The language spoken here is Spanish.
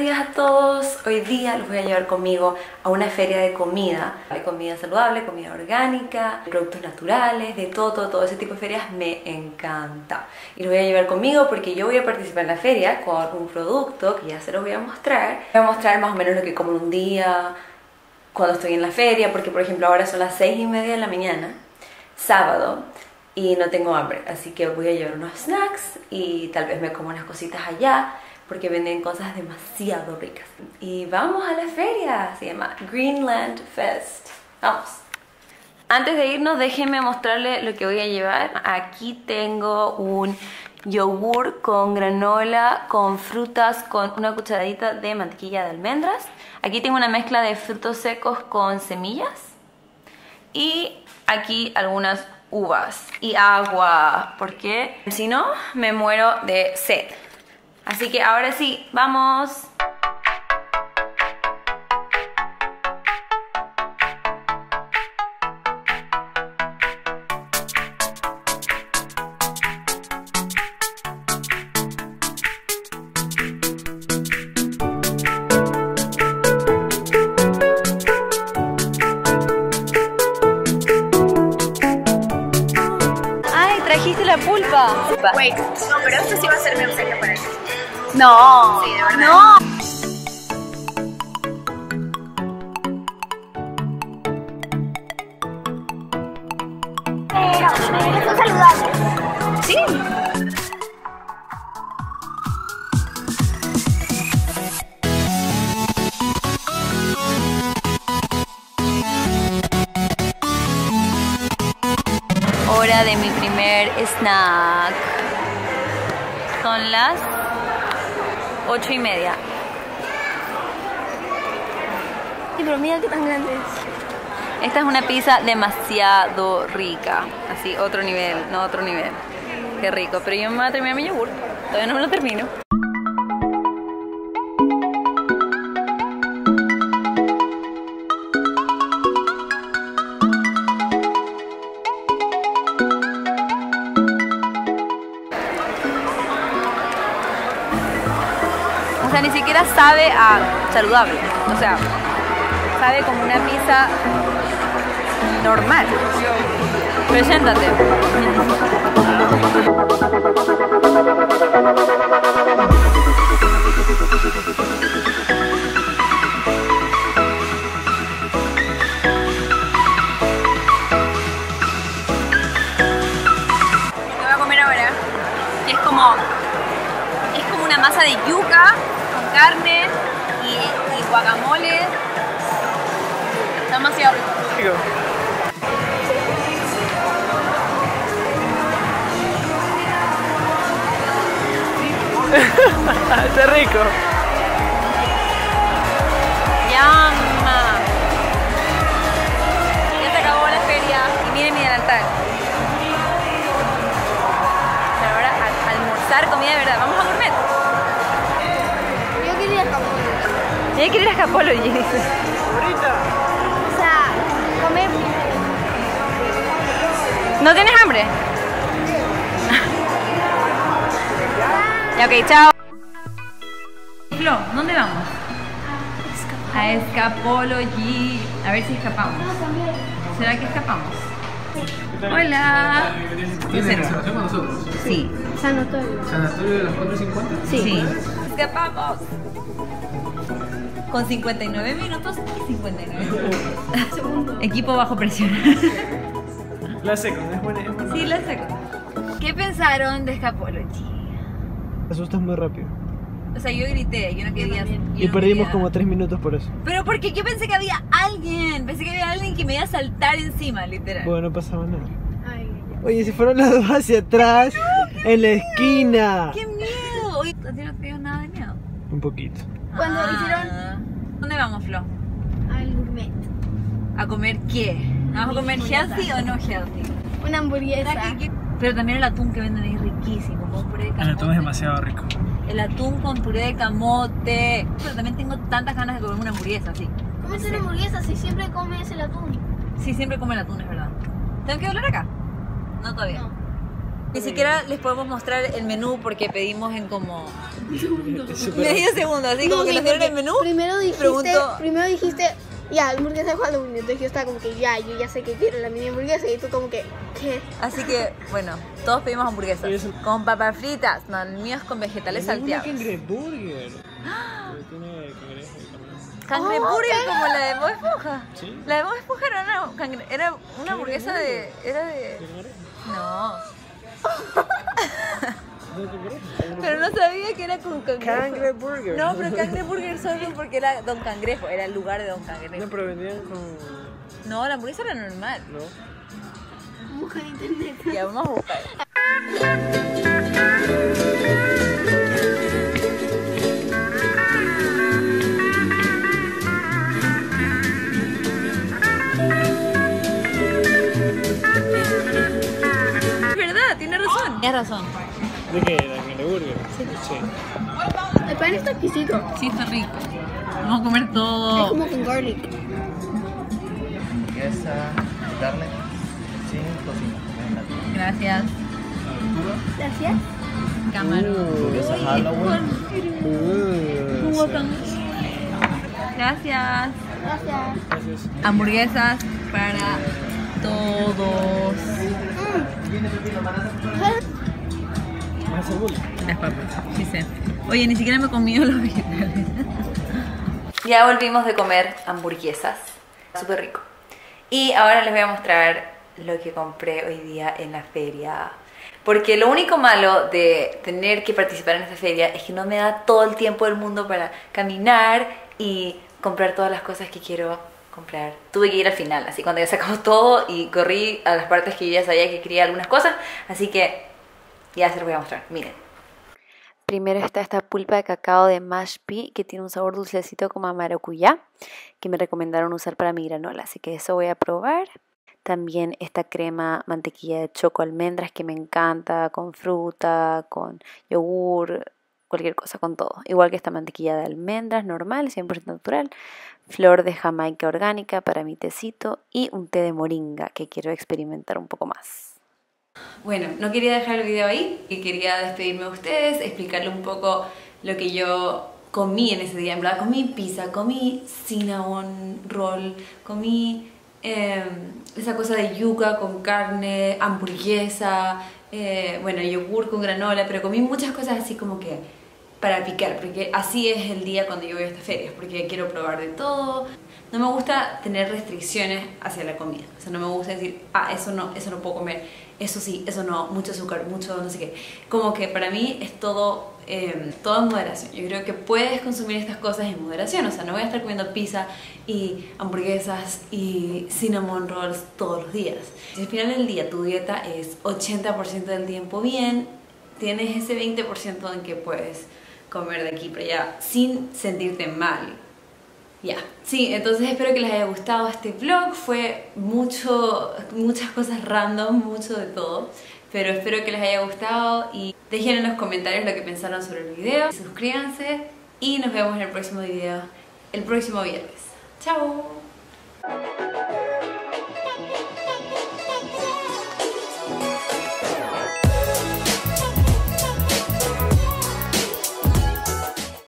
días a todos. Hoy día los voy a llevar conmigo a una feria de comida. Hay comida saludable, comida orgánica, productos naturales, de todo ese tipo de ferias me encanta. Y los voy a llevar conmigo porque yo voy a participar en la feria con un producto que ya se los voy a mostrar. Voy a mostrar más o menos lo que como en un día cuando estoy en la feria, porque por ejemplo ahora son las 6:30 de la mañana, sábado, y no tengo hambre, así que voy a llevar unos snacks y tal vez me como unas cositas allá porque venden cosas demasiado ricas. Y vamos a la feria, se llama Greenland Fest. Vamos. Antes de irnos, déjenme mostrarles lo que voy a llevar. Aquí tengo un yogur con granola, con frutas, con una cucharadita de mantequilla de almendras. Aquí tengo una mezcla de frutos secos con semillas. Y aquí algunas uvas y agua, porque si no me muero de sed. Así que ahora sí, vamos. ¿Trajiste la pulpa? Wait, no, pero esto sí va a ser mi obsequio para ti. No. Sí, de verdad. No. Pero, son saludables. Sí. Hora de mi primer snack. Son las 8:30. Sí, pero mira qué tan grande es. Esta es una pizza demasiado rica. Así, otro nivel, no otro nivel. Qué rico, pero yo me voy a terminar mi yogur. Todavía no me lo termino. O sea, ni siquiera sabe a saludable. O sea, sabe como una pizza normal. Preséntate. Lo voy a comer ahora. Y es como una masa de yuca con carne y guacamole. Está demasiado rico. Está rico. ¡Llama! Ya se acabó la feria y miren mi delantal. Pero ahora a almorzar comida de verdad. Vamos a gourmet. Yo quería Japón. Ella quiere ir a Japology, dice. O sea, comer. ¿No tienes hambre? Ya, ok, chao. Flo, ¿dónde vamos? A Escapology. A ver si escapamos. ¿Será que escapamos? Hola. ¿Tienes reservación con nosotros? Sí. Sanatorio. ¿Sanatorio de las 4:50? Sí. Escapamos. Con 59 minutos y 59 segundos. Equipo bajo presión. La seco, es buena. Sí, la saco. ¿Qué pensaron de Escapology? Te asustas muy rápido. O sea, yo grité, yo no quería. Y perdimos como 3 minutos por eso. Pero porque yo pensé que había alguien. Pensé que había alguien que me iba a saltar encima, literal. Bueno, no pasaba nada. Ay, Oye, se fueron los dos hacia atrás, en la esquina. ¡Qué miedo! Oye, ¿a ti no te dio nada de miedo? Un poquito. Cuando hicieron ¿Dónde vamos, Flo? al gourmet. ¿A comer qué? ¿Vamos a comer healthy o no healthy? Una hamburguesa. Pero también el atún que venden ahí es riquísimo, con puré de camote. El atún es demasiado rico. El atún con puré de camote. Pero también tengo tantas ganas de comer una hamburguesa, así. ¿Comes una hamburguesa si siempre comes el atún? Sí, siempre como el atún, es verdad. ¿Tengo que hablar acá? No, todavía. No. Ni siquiera les podemos mostrar el menú porque pedimos en como medio segundo, así como que nos dieron el menú. Primero dijiste, ya, hamburguesa de Halloween. Entonces yo estaba como que yo ya sé que quiero la mini hamburguesa. Y tú como que, ¿qué? Así que, bueno, todos pedimos hamburguesas. Con papas fritas. No, el mío es con vegetales salteados. Cangreburger. Tiene cangrejo. Cangreburger como la de Bob Esponja. ¿Sí? La de Bob Esponja era una hamburguesa de... Era de... No. Pero no sabía que era con cangrejo. Cangreburger. No, pero Cangreburger solo porque era Don Cangrejo. Era el lugar de Don Cangrejo. No, pero vendían con... No, la hamburguesa era normal. No. Busca en internet. Ya, vamos a buscar. Es verdad, tiene razón. Tienes razón. ¿De qué? ¿De cangreburger? Sí. El pan está exquisito. Sí, está rico. Vamos a comer Es todo. como con garlic. Hamburguesa, darle sin tocino. Gracias. Gracias. Camarón. Hamburguesa Halloween. Gracias. Gracias. Gracias. Hamburguesas para todos. Más seguro. Las papas, sí sé. Oye, ni siquiera me he comido los vegetales. Ya volvimos de comer hamburguesas. Súper rico. Y ahora les voy a mostrar lo que compré hoy día en la feria. Porque lo único malo de tener que participar en esta feria es que no me da todo el tiempo del mundo para caminar y comprar todas las cosas que quiero comprar. Tuve que ir al final, así cuando ya sacamos todo y corrí a las partes que yo ya sabía que quería algunas cosas. Así que ya se los voy a mostrar, miren. Primero está esta pulpa de cacao de Mashpee que tiene un sabor dulcecito como a maracuyá, que me recomendaron usar para mi granola, así que eso voy a probar. También esta crema mantequilla de choco almendras que me encanta, con fruta, con yogur, cualquier cosa, con todo. Igual que esta mantequilla de almendras normal, 100% natural. Flor de jamaica orgánica para mi tecito y un té de moringa que quiero experimentar un poco más. Bueno, no quería dejar el video ahí, y quería despedirme de ustedes, explicarle un poco lo que yo comí en ese día. En verdad comí pizza, comí cinnamon roll, comí esa cosa de yuca con carne, hamburguesa, bueno, yogur con granola, pero comí muchas cosas así como que para picar, porque así es el día cuando yo voy a estas ferias, porque quiero probar de todo. No me gusta tener restricciones hacia la comida, o sea, no me gusta decir, eso no puedo comer, eso sí, eso no, mucho azúcar, mucho no sé qué. Como que para mí es todo en moderación. Yo creo que puedes consumir estas cosas en moderación, o sea, no voy a estar comiendo pizza y hamburguesas y cinnamon rolls todos los días. Si al final del día tu dieta es 80% del tiempo bien, tienes ese 20% en que puedes comer de aquí para allá sin sentirte mal. Ya, sí, entonces espero que les haya gustado este vlog. Fue muchas cosas random, mucho de todo, pero espero que les haya gustado y dejen en los comentarios lo que pensaron sobre el video. Suscríbanse y nos vemos en el próximo video el próximo viernes. ¡Chao!